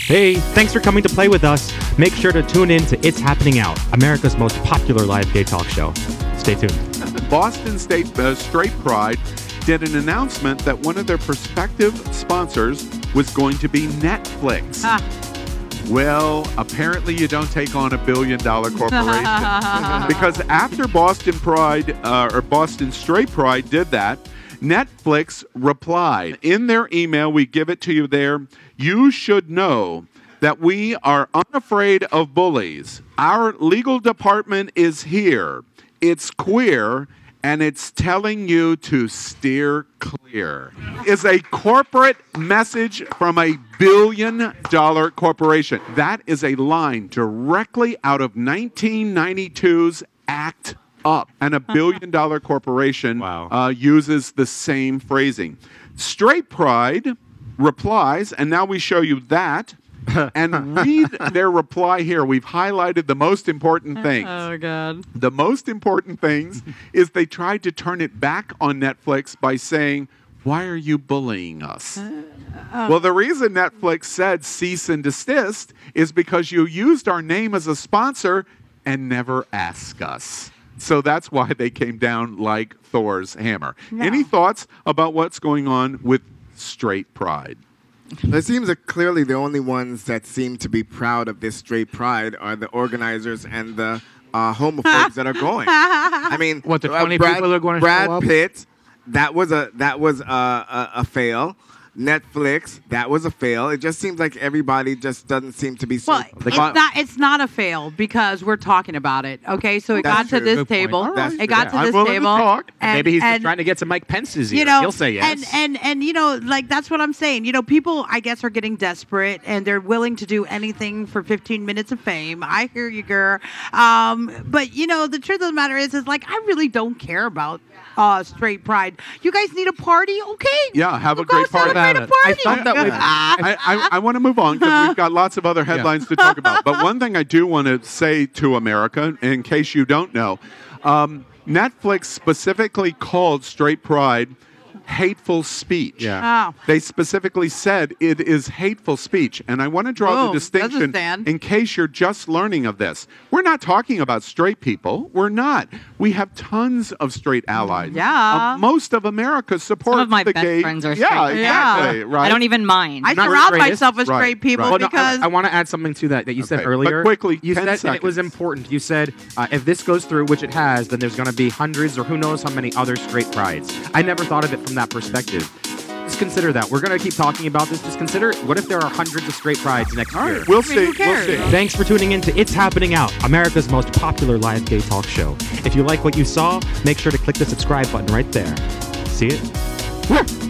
Hey, thanks for coming to play with us. Make sure to tune in to It's Happening Out, America's most popular live gay talk show. Stay tuned. Boston State Straight Pride did an announcement that one of their prospective sponsors was going to be Netflix. Well, apparently you don't take on a billion-dollar corporation. Because after Boston Pride, or Boston Straight Pride did that, Netflix replied. In their email, we give it to you there. You should know that we are unafraid of bullies. Our legal department is here. It's queer, and it's telling you to steer clear. Is a corporate message from a billion-dollar corporation. That is a line directly out of 1992's Act Up. And a billion-dollar corporation uses the same phrasing. Straight Pride replies, and now we show you that. And read their reply here. We've highlighted the most important things. Oh, God. The most important things is they tried to turn it back on Netflix by saying, why are you bullying us? Well, the reason Netflix said cease and desist is because you used our name as a sponsor and never asked us. So that's why they came down like Thor's hammer. No. Any thoughts about what's going on with Straight Pride? It seems that clearly the only ones that seem to be proud of this straight pride are the organizers and the homophobes that are going. I mean, what, the 20 people are going to show up? Brad Pitt, that was a fail. Netflix, that was a fail. It just seems like everybody just doesn't seem to be. Well, it's not a fail because we're talking about it. Okay, so it got to this table. It got to this table. Maybe he's just trying to get some Mike Pence's ear. He'll say yes. And you know, like that's what I'm saying. You know, people I guess are getting desperate and they're willing to do anything for 15 minutes of fame. I hear you, girl. But you know, the truth of the matter is like I really don't care about straight pride. You guys need a party, okay? Yeah, have a great party. I thought that I want to move on because we've got lots of other headlines to talk about. But one thing I do want to say to America, in case you don't know, Netflix specifically called straight pride hateful speech. Yeah. They specifically said it is hateful speech. And I want to draw the distinction in case you're just learning of this. We're not talking about straight people. We're not. We have tons of straight allies. Yeah. Most of America supports Some of my the best gay. friends are straight. Yeah, exactly. Yeah. Right. I don't even mind. I surround myself with straight people Well, because I want to add something to that you said earlier. But quickly, you 10 said seconds. and it was important. You said if this goes through, which it has, then there's going to be hundreds or who knows how many other straight prides. I never thought of it from that perspective. Just consider that. We're going to keep talking about this. Just consider, what if there are hundreds of straight prides next year? We'll see. We'll see. Thanks for tuning in to It's Happening Out, America's most popular live gay talk show. If you like what you saw, make sure to click the subscribe button right there. See it?